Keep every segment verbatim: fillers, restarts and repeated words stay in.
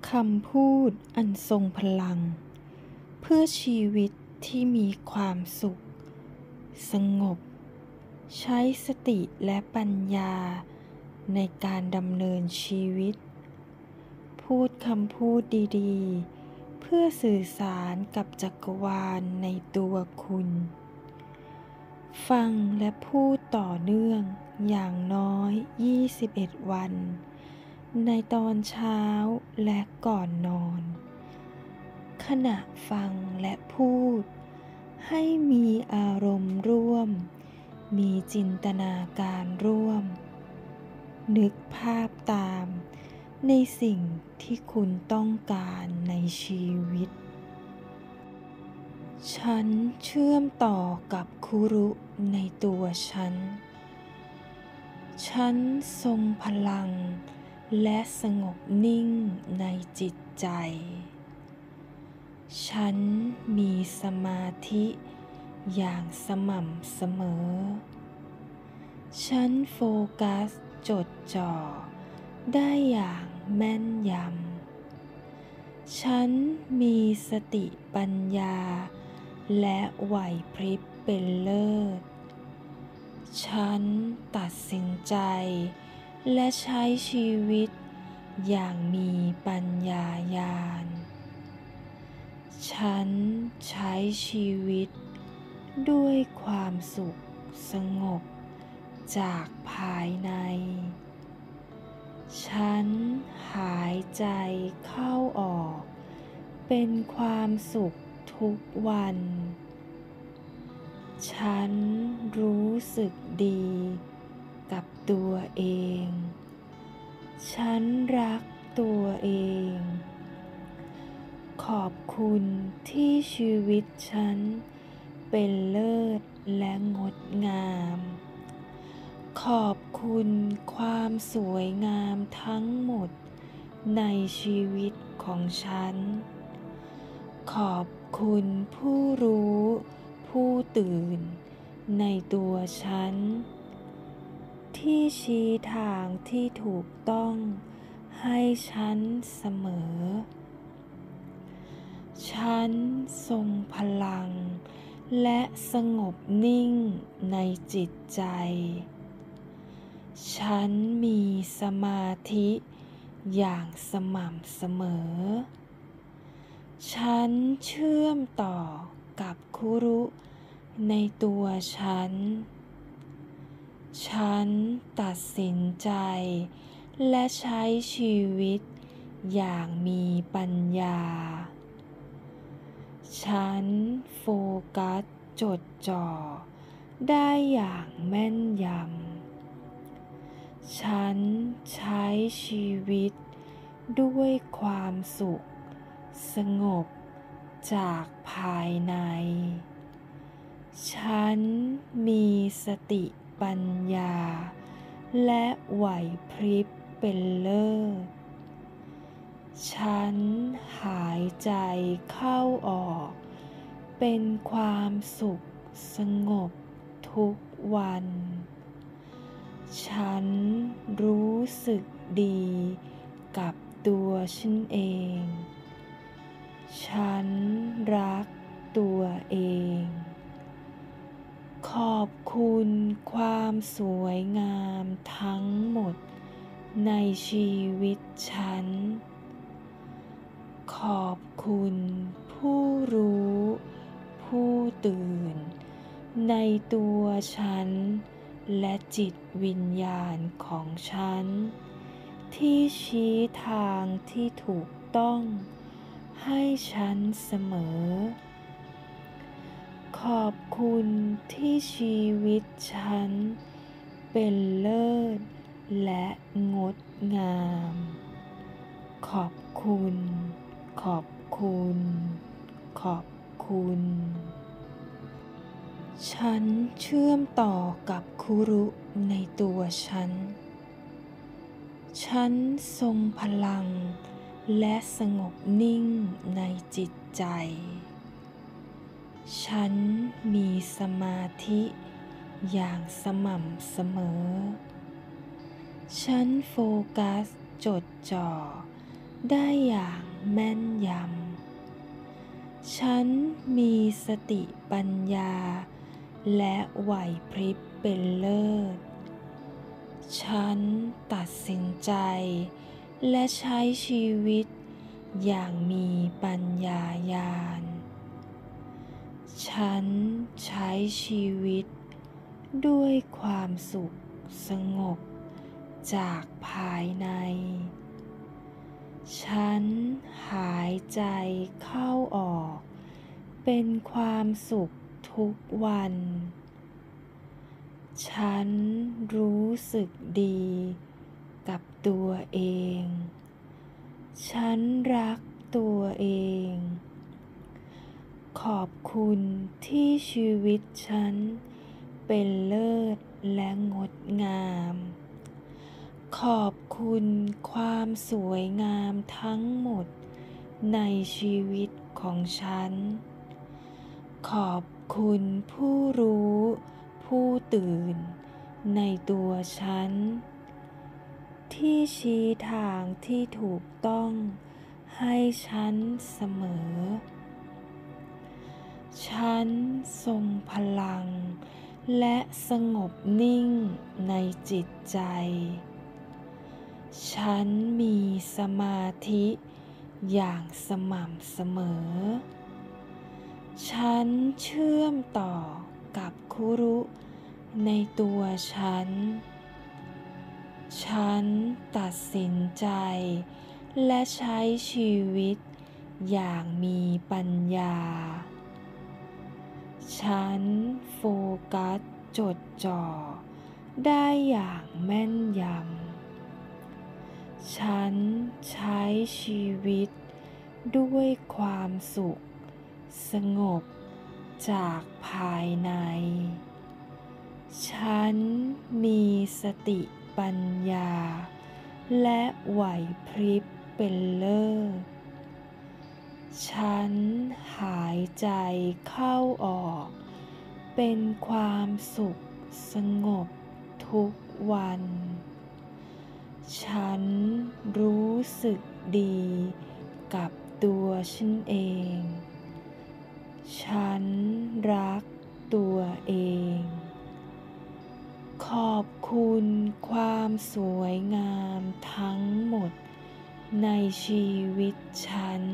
คำพูดอันทรงพลังเพื่อชีวิตที่มีความสุขสงบใช้สติและปัญญาในการดำเนินชีวิตพูดคำพูดดีๆเพื่อสื่อสารกับจักรวาลในตัวคุณฟังและพูดต่อเนื่องอย่างน้อยยี่สิบเอ็ดวันในตอนเช้าและก่อนนอนขณะฟังและพูดให้มีอารมณ์ร่วมมีจินตนาการร่วมนึกภาพตามในสิ่งที่คุณต้องการในชีวิตฉันเชื่อมต่อกับคุรุในตัวฉันฉันทรงพลังและสงบนิ่งในจิตใจฉันมีสมาธิอย่างสม่ำเสมอฉันโฟกัสจดจ่อได้อย่างแม่นยำฉันมีสติปัญญาและไหวพริบเป็นเลิศฉันตัดสินใจและใช้ชีวิตอย่างมีปัญญาญาณฉันใช้ชีวิตด้วยความสุขสงบจากภายในฉันหายใจเข้าออกเป็นความสุขทุกวันฉันรู้สึกดีกับตัวเองฉันรักตัวเองขอบคุณที่ชีวิตฉันเป็นเลิศและงดงามขอบคุณความสวยงามทั้งหมดในชีวิตของฉันขอบคุณผู้รู้ผู้ตื่นในตัวฉันที่ชี้ทางที่ถูกต้องให้ฉันเสมอฉันทรงพลังและสงบนิ่งในจิตใจฉันมีสมาธิอย่างสม่ำเสมอฉันเชื่อมต่อกับคุรุในตัวฉันฉันตัดสินใจและใช้ชีวิตอย่างมีปัญญาฉันโฟกัสจดจ่อได้อย่างแม่นยำฉันใช้ชีวิตด้วยความสุขสงบจากภายในฉันมีสติปัญญาและไหวพริบเป็นเลิศฉันหายใจเข้าออกเป็นความสุขสงบทุกวันฉันรู้สึกดีกับตัวฉันเองฉันรักตัวเองขอบคุณความสวยงามทั้งหมดในชีวิตฉันขอบคุณผู้รู้ผู้ตื่นในตัวฉันและจิตวิญญาณของฉันที่ชี้ทางที่ถูกต้องให้ฉันเสมอขอบคุณที่ชีวิตฉันเป็นเลิศและงดงามขอบคุณขอบคุณขอบคุณฉันเชื่อมต่อกับคุรุในตัวฉันฉันทรงพลังและสงบนิ่งในจิตใจฉันมีสมาธิอย่างสม่ำเสมอฉันโฟกัสจดจ่อได้อย่างแม่นยำฉันมีสติปัญญาและไหวพริบเป็นเลิศฉันตัดสินใจและใช้ชีวิตอย่างมีปัญญาญาณฉันใช้ชีวิตด้วยความสุขสงบจากภายในฉันหายใจเข้าออกเป็นความสุขทุกวันฉันรู้สึกดีกับตัวเองฉันรักตัวเองขอบคุณที่ชีวิตฉันเป็นเลิศและงดงามขอบคุณความสวยงามทั้งหมดในชีวิตของฉันขอบคุณผู้รู้ผู้ตื่นในตัวฉันที่ชี้ทางที่ถูกต้องให้ฉันเสมอฉันทรงพลังและสงบนิ่งในจิตใจฉันมีสมาธิอย่างสม่ำเสมอฉันเชื่อมต่อกับคุรุในตัวฉันฉันตัดสินใจและใช้ชีวิตอย่างมีปัญญาฉันโฟกัสจดจ่อได้อย่างแม่นยำฉันใช้ชีวิตด้วยความสุขสงบจากภายในฉันมีสติปัญญาและไหวพริบเป็นเลิศฉันหายใจเข้าออกเป็นความสุขสงบทุกวันฉันรู้สึกดีกับตัวฉันเองฉันรักตัวเองขอบคุณความสวยงามทั้งหมดในชีวิตฉัน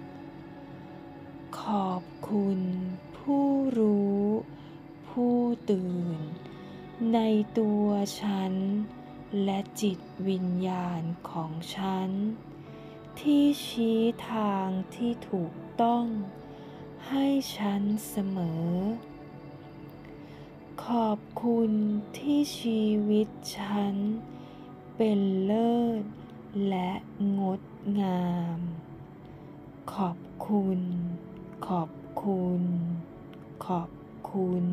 ขอบคุณผู้รู้ผู้ตื่นในตัวฉันและจิตวิญญาณของฉันที่ชี้ทางที่ถูกต้องให้ฉันเสมอขอบคุณที่ชีวิตฉันเป็นเลิศและงดงามขอบคุณขอบคุณขอบคุณ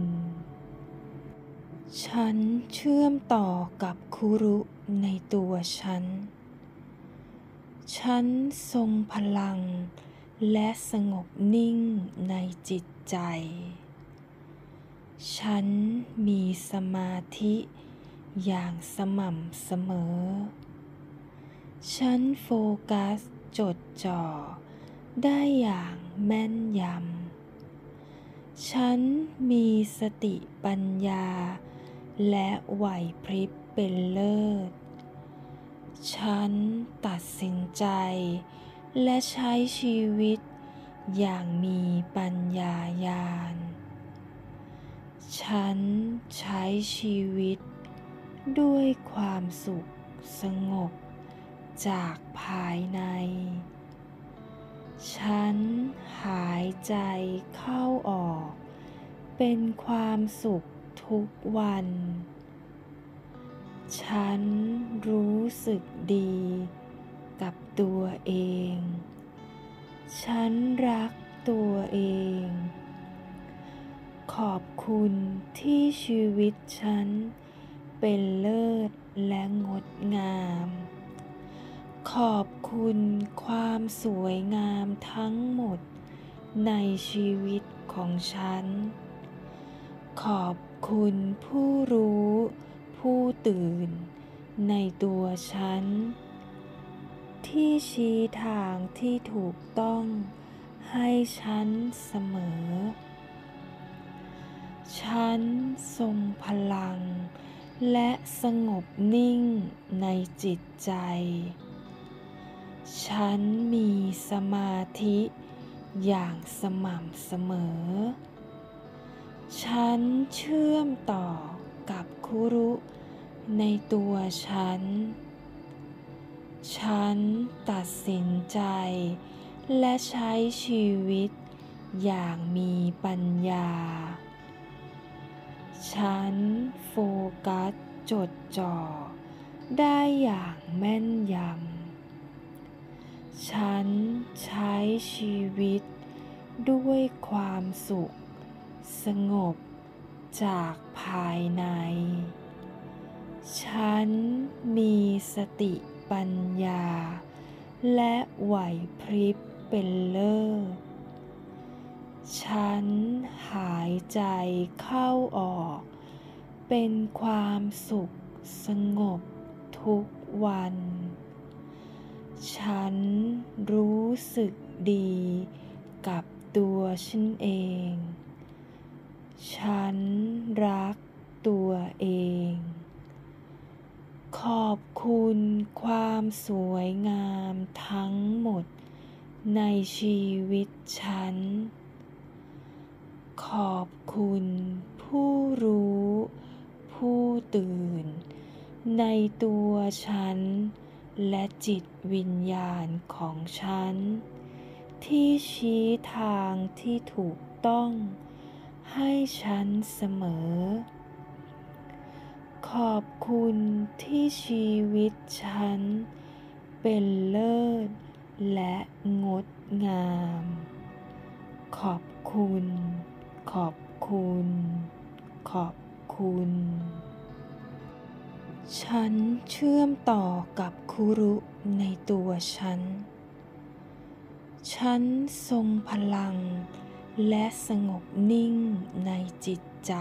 ฉันเชื่อมต่อกับคุรุในตัวฉันฉันทรงพลังและสงบนิ่งในจิตใจฉันมีสมาธิอย่างสม่ำเสมอฉันโฟกัสจดจ่อได้อย่างแม่นยำฉันมีสติปัญญาและไหวพริบเป็นเลิศฉันตัดสินใจและใช้ชีวิตอย่างมีปัญญาญาณฉันใช้ชีวิตด้วยความสุขสงบจากภายในฉันหายใจเข้าออกเป็นความสุขทุกวันฉันรู้สึกดีกับตัวเองฉันรักตัวเองขอบคุณที่ชีวิตฉันเป็นเลิศและงดงามขอบคุณความสวยงามทั้งหมดในชีวิตของฉันขอบคุณผู้รู้ผู้ตื่นในตัวฉันทที่ชี้ทางที่ถูกต้องให้ฉันเสมอฉันทรงพลังและสงบนิ่งในจิตใจฉันมีสมาธิอย่างสม่ำเสมอฉันเชื่อมต่อกับคุรุในตัวฉันฉันตัดสินใจและใช้ชีวิตอย่างมีปัญญาฉันโฟกัสจดจ่อได้อย่างแม่นยำฉันใช้ชีวิตด้วยความสุขสงบจากภายในฉันมีสติปัญญาและไหวพริบเป็นเลิศฉันหายใจเข้าออกเป็นความสุขสงบทุกวันฉันรู้สึกดีกับตัวฉันเองฉันรักตัวเองขอบคุณความสวยงามทั้งหมดในชีวิตฉันขอบคุณผู้รู้ผู้ตื่นในตัวฉันและจิตวิญญาณของฉันที่ชี้ทางที่ถูกต้องให้ฉันเสมอขอบคุณที่ชีวิตฉันเป็นเลิศและงดงามขอบคุณขอบคุณขอบคุณฉันเชื่อมต่อกับคุรุในตัวฉันฉันทรงพลังและสงบนิ่งในจิตใจ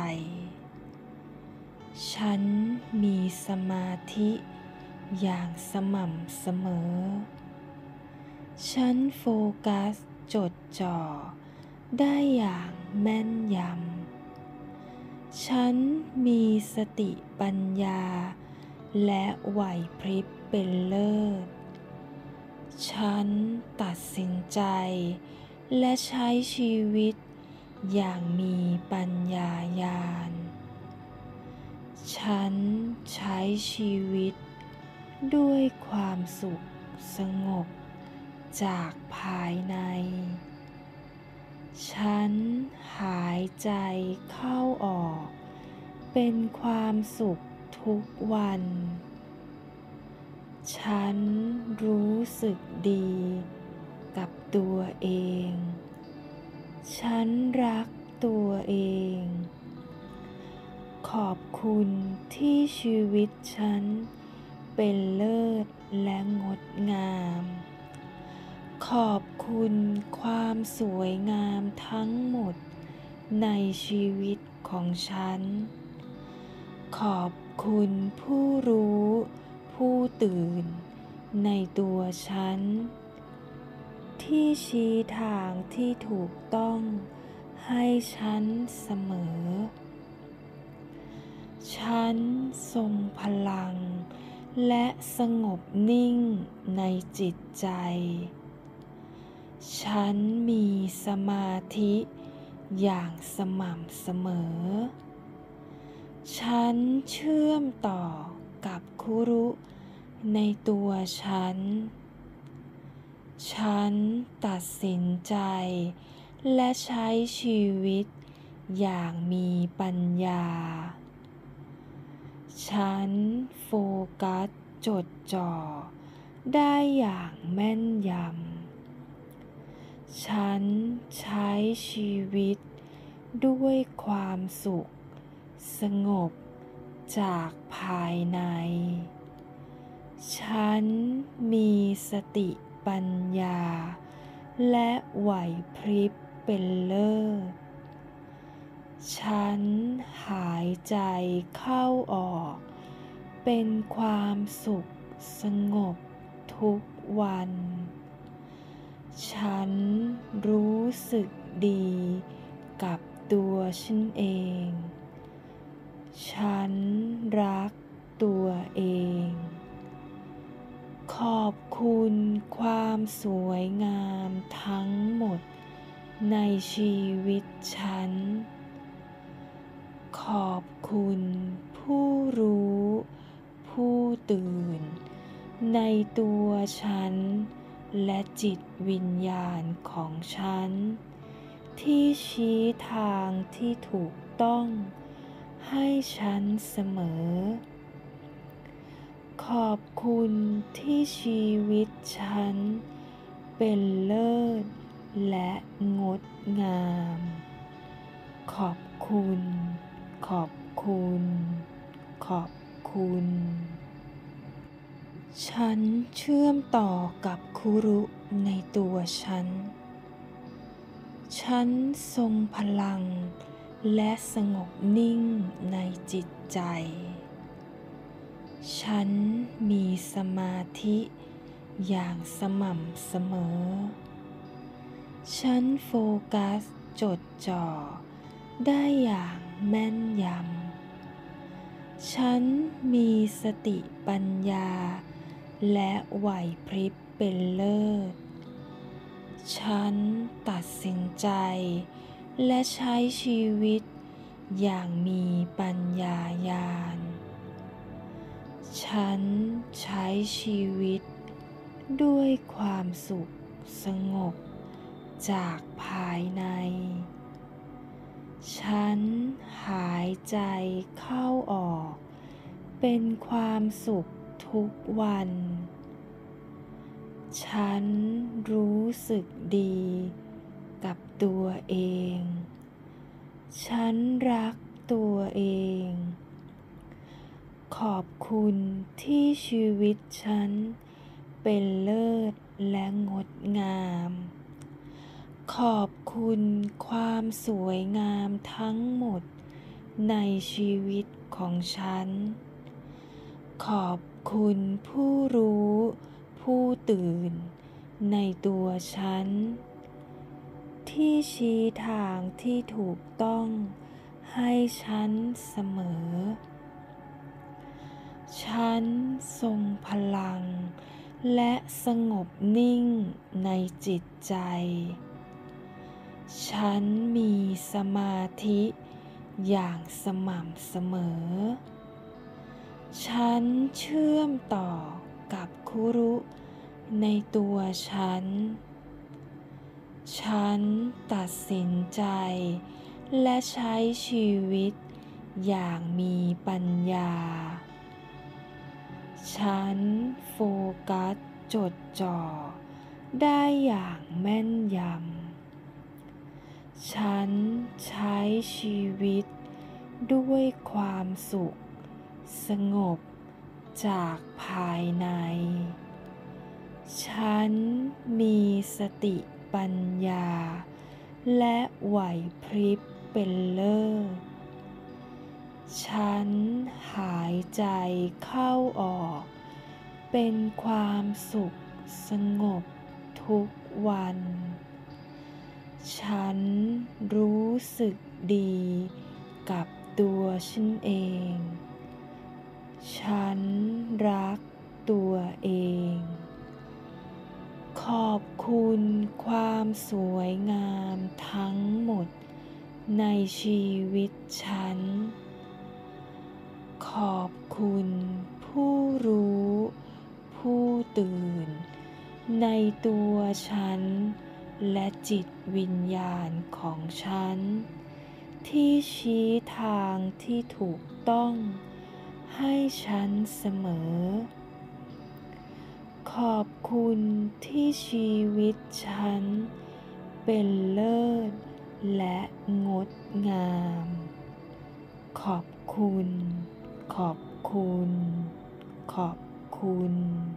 ฉันมีสมาธิอย่างสม่ำเสมอฉันโฟกัสจดจ่อได้อย่างแม่นยำฉันมีสติปัญญาและไหวพริบเป็นเลิศฉันตัดสินใจและใช้ชีวิตอย่างมีปัญญาญาณฉันใช้ชีวิตด้วยความสุขสงบจากภายในฉันหายใจเข้าออกเป็นความสุขทุกวันฉันรู้สึกดีกับตัวเองฉันรักตัวเองขอบคุณที่ชีวิตฉันเป็นเลิศและงดงามขอบคุณความสวยงามทั้งหมดในชีวิตของฉันขอบคุณผู้รู้ผู้ตื่นในตัวฉันที่ชี้ทางที่ถูกต้องให้ฉันเสมอฉันทรงพลังและสงบนิ่งในจิตใจฉันมีสมาธิอย่างสม่ำเสมอฉันเชื่อมต่อกับคุรุในตัวฉันฉันตัดสินใจและใช้ชีวิตอย่างมีปัญญาฉันโฟกัสจดจ่อได้อย่างแม่นยำฉันใช้ชีวิตด้วยความสุขสงบจากภายในฉันมีสติปัญญาและไหวพริบเป็นเลิศฉันหายใจเข้าออกเป็นความสุขสงบทุกวัน ฉันรู้สึกดีกับตัวฉันเอง ฉันรักตัวเอง ขอบคุณความสวยงามทั้งหมดในชีวิตฉัน ขอบคุณผู้รู้ผู้ตื่นในตัวฉันและจิตวิญญาณของฉันที่ชี้ทางที่ถูกต้องให้ฉันเสมอ ขอบคุณที่ชีวิตฉันเป็นเลิศและงดงาม ขอบคุณ ขอบคุณ ขอบคุณ ฉันเชื่อมต่อกับครุ ในตัวฉัน ฉันทรงพลังและสงบนิ่งในจิตใจ ฉันมีสมาธิอย่างสม่ำเสมอ ฉันโฟกัสจดจ่อได้อย่างแม่นยำ ฉันมีสติปัญญาและไหวพริบเป็นเลิศ ฉันตัดสินใจและใช้ชีวิตอย่างมีปัญญาญาณ ฉันใช้ชีวิตด้วยความสุขสงบจากภายใน ฉันหายใจเข้าออกเป็นความสุขทุกวัน ฉันรู้สึกดีกับตัวเอง ฉันรักตัวเอง ขอบคุณที่ชีวิตฉันเป็นเลิศและงดงาม ขอบคุณความสวยงามทั้งหมดในชีวิตของฉัน ขอบคุณผู้รู้ผู้ตื่นในตัวฉันที่ชี้ทางที่ถูกต้องให้ฉันเสมอ ฉันทรงพลังและสงบนิ่งในจิตใจ ฉันมีสมาธิอย่างสม่ำเสมอ ฉันเชื่อมต่อกับครุ ในตัวฉัน ฉันตัดสินใจและใช้ชีวิตอย่างมีปัญญา ฉันโฟกัสจดจ่อได้อย่างแม่นยำ ฉันใช้ชีวิตด้วยความสุขสงบจากภายใน ฉันมีสติปัญญาและไหวพริบเป็นเลิศ ฉันหายใจเข้าออกเป็นความสุขสงบทุกวัน ฉันรู้สึกดีกับตัวฉันเอง ฉันรักตัวเอง ขอบคุณความสวยงามทั้งหมดในชีวิตฉัน ขอบคุณผู้รู้ผู้ตื่นในตัวฉันและจิตวิญญาณของฉันที่ชี้ทางที่ถูกต้องให้ฉันเสมอ ขอบคุณที่ชีวิตฉันเป็นเลิศและงดงาม ขอบคุณ ขอบคุณ ขอบคุณ